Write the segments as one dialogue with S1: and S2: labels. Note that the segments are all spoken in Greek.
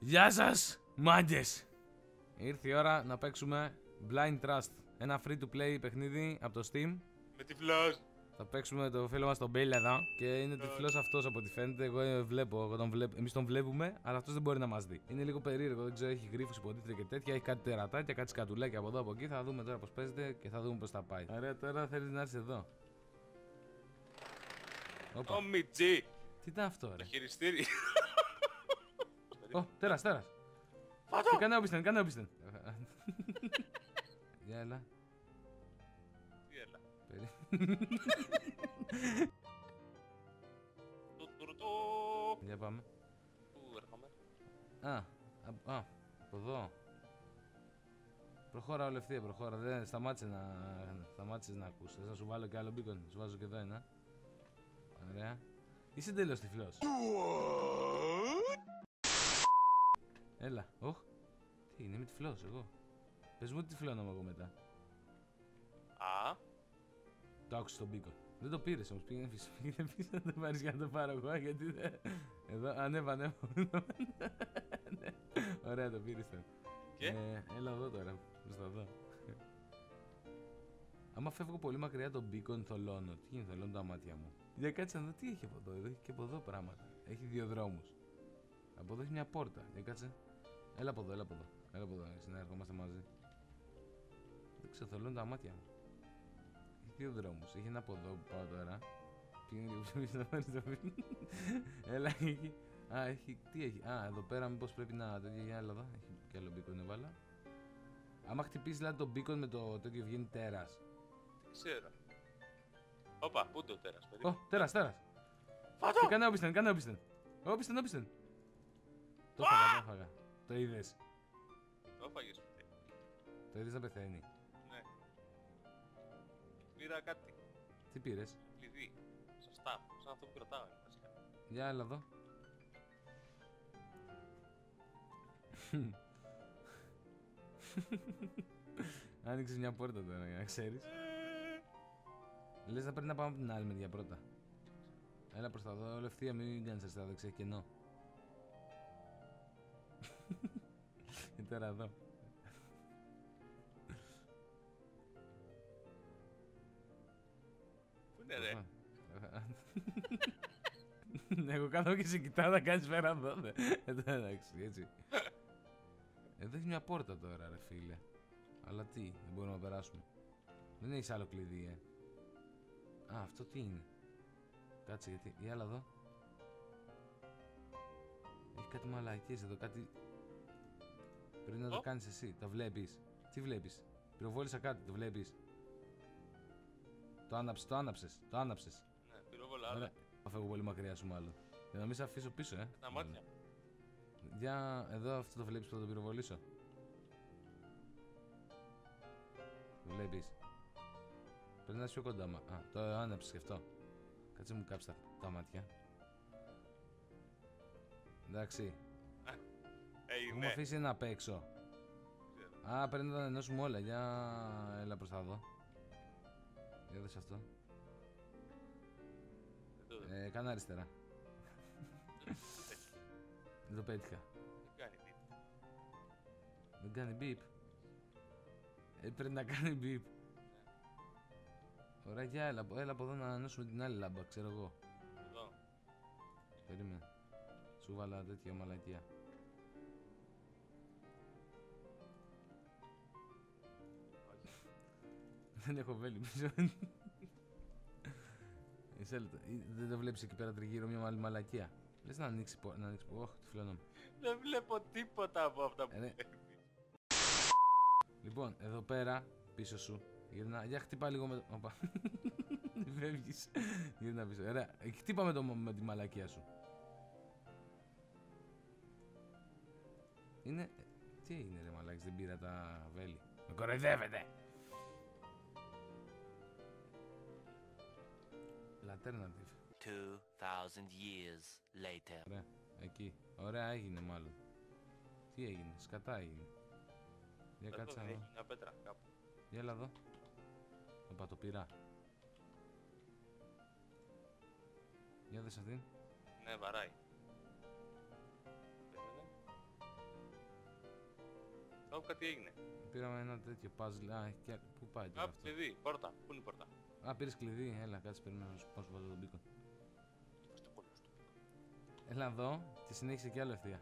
S1: Γεια σας, μάγκες! Ήρθε η ώρα να παίξουμε Blind Trust. Ένα free to play παιχνίδι από το Steam.
S2: Με τυφλός.
S1: Θα παίξουμε το φίλο μας τον Bill εδώ. Και είναι τυφλός αυτός από ό,τι φαίνεται. Εγώ βλέπω, εμείς τον βλέπουμε, αλλά αυτός δεν μπορεί να μας δει. Είναι λίγο περίεργο, δεν ξέρω, έχει γρίφους υποτίθεται και τέτοια. Έχει κάτι τερατάκια, κάτι σκατουλάκια από εδώ από εκεί. Θα δούμε τώρα πώς παίζεται και θα δούμε πώς θα πάει. Ωραία, τώρα θέλει να έρθει εδώ.
S2: Ω Μιτζή.
S1: Τι ήταν αυτό, ρε?
S2: Το χειριστήρι.
S1: Ω, τέρας.
S2: Φάτο.
S1: Κάνε όπισθεν. Για έλα.
S2: Τι έλα.
S1: Για πάμε.
S2: Πού έρχομαι.
S1: Από εδώ. Προχώρα όλη ευθεία, προχώρα. Δεν σταμάτησες να ακούς. Θες να σου βάλω και άλλο μπίκον. Σου βάζω και εδώ ένα. Ωραία. Είσαι τέλος τυφλός. Έλα. Οχ. Τι είναι, είμαι τυφλός εγώ. Πες μου τι τυφλώνω εγώ μετά.
S2: Α.
S1: Το άκουσες τον μπίκον. Δεν το πήρες όμως. Πήγαινε πίσω να το πάρεις για να το πάρω εγώ. Γιατί δεν... Εδώ, ανέβα. Ωραία, το πήρες τώρα.
S2: Και?
S1: Έλα εδώ τώρα. Προς τα δω. Άμα φεύγω πολύ μακριά τον μπίκον θολώνω. Τι γίνεται, θολώνω τα μάτια μου. Για κάτσε να δω τι έχει από εδώ. Εδώ έχει και από εδώ πράγματα. Έχει δύο δρόμους. Από εδώ έχει μια πόρτα. Για κάτσε. Έλα από εδώ. Συνέρχομαστε μαζί. Δεν ξέρω, θολώνω τα μάτια μου. Έχει δύο δρόμους. Έχει ένα από εδώ που πάω τώρα. Πήγαινε λίγο πιο πίσω να πάρεις το βίντεο. Έλα, έχει. Έχει. Τι έχει. Εδώ πέρα μήπως πρέπει να. Για άλλα εδώ. Έχει και άλλο μπίκον έβαλα. Άμα χτυπήσεις δηλαδή τον μπίκον με το τέτοιο βγαίνει τέρας.
S2: Δεν ξέρω. Όπα, πού το τέρας, παιδί.
S1: Ω, τέρας.
S2: Φάτο.
S1: Κάνε όπισθεν. Όπισθεν. Το φάγα. Το είδες.
S2: Το φάγες, παιδί.
S1: Το είδες να πεθαίνει.
S2: Ναι. Πήρα κάτι.
S1: Τι πήρες?
S2: Κλειδί. Σωστά. Σαν αυτό που κρατάω. Βασικά.
S1: Για έλα εδώ. Άνοιξες μια πόρτα τώρα για να ξέρεις. Λες να πρέπει να πάμε από την άλλη μεριά πρώτα. Έλα προς τα δω, ευθεία, μην κάνεις αριστερά, δεξιά, έχει κενό. Είναι τώρα εδώ.
S2: Πού είναι ρε?
S1: Εγώ κάνω και σε κοιτάω να κάνεις πέρα εδώ. Εντάξει, έτσι. Εδώ έχει μια πόρτα τώρα, ρε φίλε. Αλλά τι, δεν μπορούμε να περάσουμε. Δεν έχεις άλλο κλειδί, αυτό τι είναι? Κάτσε γιατί, για άλλα εδώ. Έχει κάτι μαλακίες εδώ, κάτι. Πρέπει να το κάνεις εσύ, το βλέπεις? Τι βλέπεις? Πυροβόλησα κάτι, το βλέπεις? Το άναψες.
S2: Ναι, πυροβόλα άλλα.
S1: Θα φεύγω πολύ μακριά σου μάλλον. Για να μην σε αφήσω πίσω,
S2: Τα μάτια.
S1: Για εδώ αυτό το βλέπεις που θα το πυροβολήσω. Το βλέπεις? Πρέπει να είσαι πιο κοντά. Το άναψες και αυτό. Κάτσε μου κάψει τα μάτια. Εντάξει. Μου
S2: Ναι.
S1: αφήσει να παίξω. Πρέπει να τα ενώσουμε όλα. Για έλα προς τα δω. Για δες αυτό. Κάνε αριστερά. Δεν το πέτυχα. Δεν κάνει μπιπ. Πρέπει να κάνει μπιπ. Ωραία, για έλα από εδώ να ανώσουμε την άλλη λάμπα, ξέρω εγώ.
S2: Εδώ.
S1: Περίμενε. Σου βάλα τέτοια μαλακία. Δεν έχω βέλη πίσω. Δεν το βλέπεις εκεί πέρα τριγύρω μια άλλη μαλακία? Λες να ανοίξει όχι, τυφλώνομαι.
S2: Δεν βλέπω τίποτα από αυτά που βλέπεις.
S1: Λοιπόν, εδώ πέρα, πίσω σου. Για χτύπα λίγο με το... Οπα. Φεύγεις. Γύρνα πίσω. Ωραία, χτύπα με τη μαλακία σου. Είναι... Τι είναι ρε μαλάκης, δεν πήρα τα βέλη. Με κοροϊδεύετε! Alternative.
S3: 2,000 years later.
S1: Ωραία, εκεί. Ωραία έγινε μάλλον. Τι έγινε, σκατά έγινε. Για κάτσε να δω.
S2: Μια πέτρα κάπου.
S1: Για έλα εδώ. Οπα, το πήρα. Για δες αυτήν.
S2: Ναι, βαράει. Περίμενε. κάτι έγινε.
S1: Πήραμε ένα τέτοιο puzzle. Α, έχει και... Πού πάει τώρα
S2: Α,
S1: αυτό?
S2: κλειδί, πόρτα. Πού είναι η πόρτα?
S1: Α, πήρες κλειδί. Έλα, κάτσε, περιμένω να σου πάω, σου βάζω τον μπίκον.
S2: Στο κόλλο του.
S1: Έλα εδώ και συνέχισε κι άλλο ευθεία.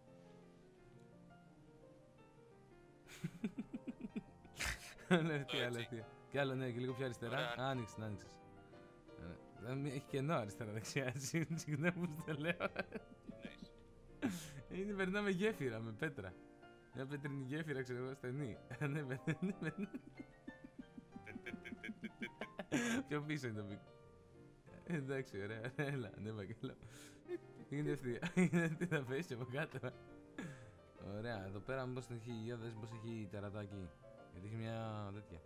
S1: Άλλο ευθεία, άλλο ευθεία. Κι άλλο, ναι, και λίγο πιο αριστερά.
S2: Ωραία.
S1: Άνοιξες, άνοιξες. Έχει κενό αριστερά-δεξιά. Συγγνώμη που το λέω. Είναι περνάμε γέφυρα με πέτρα. Μια πέτρινη γέφυρα, ξέρω εγώ, στενή. Ναι, πιο πίσω είναι το πικ. Εντάξει, ωραία, έλα, ανέβα και λέω. Είναι ευθεία, τι θα πέσει από κάτω. Ωραία, εδώ πέρα μήπως έχει υγεία, δες μήπως έχει τερατάκι. Γιατί έχει μια τέτοια.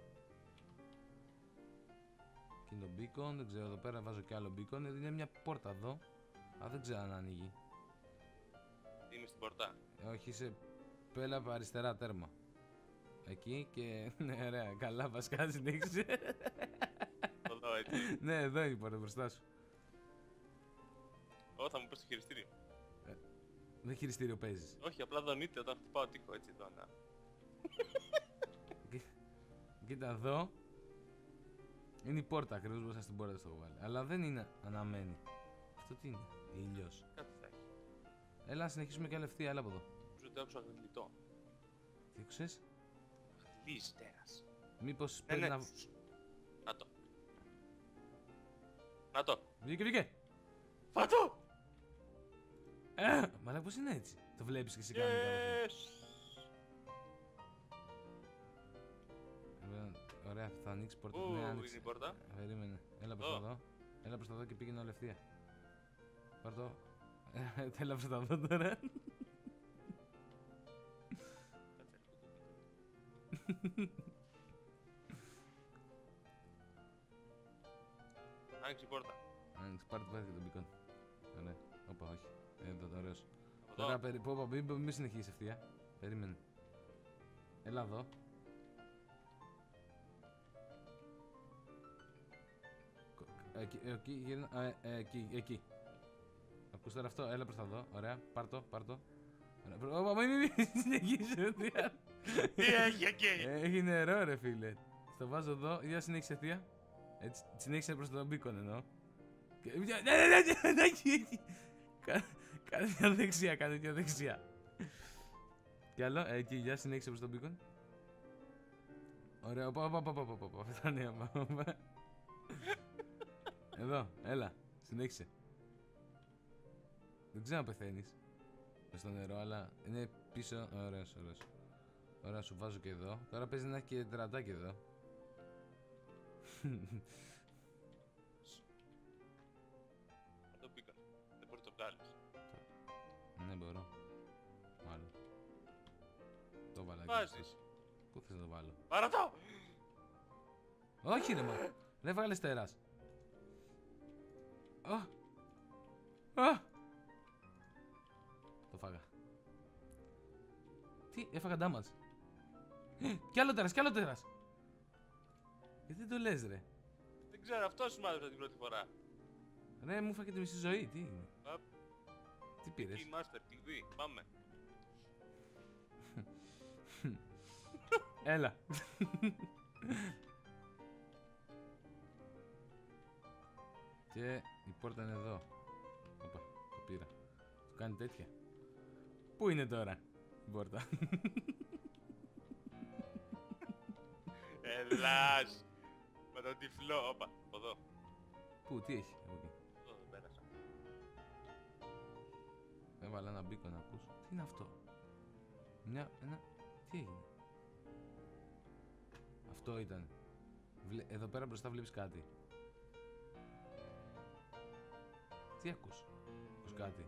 S1: Και είναι το beacon, δεν ξέρω, εδώ πέρα βάζω κι άλλο beacon. Είναι μια πόρτα εδώ. Α, δεν ξέρω αν ανοίγει.
S2: Είμαι στην πόρτα.
S1: Όχι, είσαι πέλα από αριστερά τέρμα. Εκεί και... ναι, ωραία, καλά, βασικά συνέχισε.
S2: Εδώ, έτσι.
S1: Ναι, εδώ είναι η πόρτα μπροστά σου.
S2: Ω, θα μου πες το χειριστήριο.
S1: Δεν χειριστήριο παίζεις.
S2: Όχι, απλά δονείται όταν χτυπάω τοίχο, έτσι εδώ, να.
S1: Κοίτα εδώ. Είναι η πόρτα, ακριβώς μπροστά στην πόρτα στο έχω βάλει. Αλλά δεν είναι αναμένη. Αυτό τι είναι, ήλιος.
S2: Κάτι θα έχει.
S1: Έλα να συνεχίσουμε κι άλλη ευθεία, έλα από εδώ.
S2: Νομίζω ότι άκουσα γλιτό.
S1: Τι άκουσες?
S2: Γλύς τέρας.
S1: Μήπως
S2: Ναι,
S1: πρέπει
S2: ναι.
S1: να...
S2: Να το. Να το.
S1: Βγήκε, βγήκε!
S2: Φάτο!
S1: Μαλάκα, πώς είναι έτσι? Το βλέπεις και εσύ κάνει κάπως.
S2: Yes!
S1: Ωραία, θα ανοίξει πόρτα.
S2: Πού
S1: Ναι,
S2: είναι
S1: άνοιξε.
S2: η πόρτα?
S1: Περίμενε. Έλα προς τα εδώ. Έλα προς τα εδώ και πήγαινε όλη ευθεία. Πάρ' το. Έλα προς τα εδώ τώρα.
S2: Άνοιξε η πόρτα.
S1: Άνοιξε, πάρ' το πάθη και τον μπικόν. Ωραία. Όπα, όχι. Εδώ, ωραίος.
S2: Από
S1: Τώρα,
S2: εδώ.
S1: μην συνεχίσεις ευθεία. Περίμενε. Έλα εδώ. Εκεί, γύρνα. Εκεί. Ακούς τώρα αυτό, έλα προς τα εδώ. Ωραία, πάρ' το. Όπα, μην συνεχίσεις ευθεία.
S2: Τι έχει εκεί!
S1: Έχει νερό, ρε φίλε. Στο βάζω εδώ, για συνέχισε ευθεία. Έτσι, συνέχισε προς τον μπίκον εννοώ. Ναι, εκεί. Κάνε μια δεξιά, Κι άλλο, εκεί, για συνέχισε προς τον μπίκον. Ωραία, όπα, φτάνει, Εδώ, έλα, συνέχισε. Δεν ξέρω αν πεθαίνεις μες στο νερό, αλλά είναι πίσω, ωραίος. Ωραία, σου βάζω και εδώ. Τώρα παίζει να έχει και τερατάκι εδώ.
S2: Το πήγα. Δεν μπορεί να το βγάλεις.
S1: Ναι, μπορώ. Μάλλον. Το βάλα εκεί.
S2: Βάζεις.
S1: Πού θες να το βάλω?
S2: Πάρε το!
S1: Όχι ρε μα. Δεν βγάλες τέρας. Το φάγα. Τι, έφαγα damage. Κι άλλο τέρας. Γιατί δεν το λες ρε?
S2: Δεν ξέρω, αυτό σου μάθησα την πρώτη φορά.
S1: Ρε, μου φάγε τη μισή ζωή, τι είναι?
S2: Α,
S1: Τι πήρες?
S2: Key Master, κλειδί, πάμε.
S1: Έλα. Και η πόρτα είναι εδώ. Οπα, το πήρα. Του κάνει τέτοια. Πού είναι τώρα η πόρτα?
S2: Ελλάς! Με τον τυφλό, όπα, από εδώ.
S1: Πού, τι έχει από εκεί?
S2: Εδώ δεν πέρασα.
S1: Έβαλα ένα μπίκο να ακούς. Τι είναι αυτό? Τι έγινε? Αυτό ήταν. Εδώ πέρα μπροστά βλέπεις κάτι. Τι ακούς? Ακούς κάτι?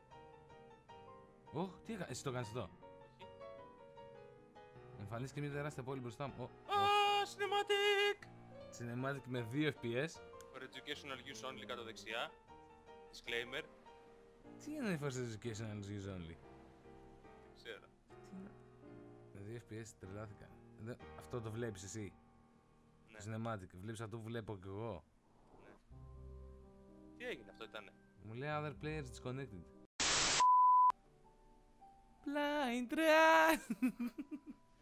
S1: Ωχ, τι έκανα? Εσύ το κάνεις αυτό? Εμφανίστηκε μια τεράστια πόλη μπροστά μου.
S2: Cinematic!
S1: Cinematic με 2 FPS.
S2: For educational use only κάτω δεξιά. Disclaimer.
S1: Τι είναι for educational use only?
S2: Δεν ξέρω.
S1: Με 2 FPS τρελάθηκα. Αυτό το βλέπεις εσύ?
S2: Ναι.
S1: Το Cinematic. Βλέπεις αυτό που βλέπω κι εγώ?
S2: Ναι. Τι έγινε, αυτό ήτανε?
S1: Μου λέει other players disconnected. Blind Run!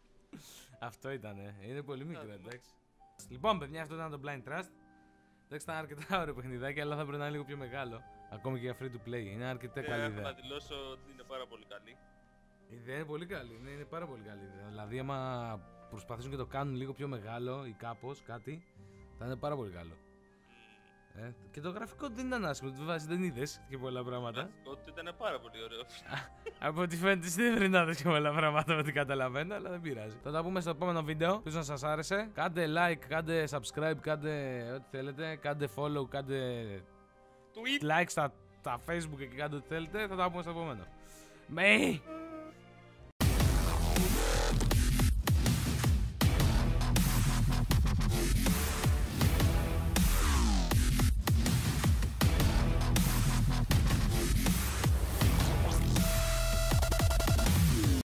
S1: Αυτό ήτανε. Είναι πολύ μικρό,
S2: δούμε.
S1: εντάξει. Λοιπόν, παιδιά, αυτό ήταν το Blind Trust. Εντάξει, ήταν αρκετά ωραίο παιχνιδάκι, αλλά θα πρέπει να είναι λίγο πιο μεγάλο. Ακόμη και για free to play. Είναι αρκετά καλή
S2: Έχω
S1: ιδέα.
S2: να δηλώσω ότι είναι πάρα πολύ καλή.
S1: Η ιδέα είναι πολύ καλή. Είναι πάρα πολύ καλή ιδέα. Δηλαδή, άμα προσπαθήσουν και το κάνουν λίγο πιο μεγάλο ή κάπως κάτι, θα είναι πάρα πολύ καλό. Και το γραφικό δεν ήταν άσχημο. Του βάζει, δεν είδες και πολλά πράγματα.
S2: Ότι ήταν πάρα πολύ ωραίο.
S1: Από ό,τι φαίνεται δεν πρέπει να δεις και πολλά πράγματα με ό,τι καταλαβαίνω, αλλά δεν πειράζει. Θα τα πούμε στο επόμενο βίντεο. Ελπίζω να σας άρεσε. Κάντε like, κάντε subscribe, κάντε ό,τι θέλετε. Κάντε follow, κάντε
S2: Tweet.
S1: like στα facebook και κάντε ό,τι θέλετε. Θα τα πούμε στο επόμενο. Bye!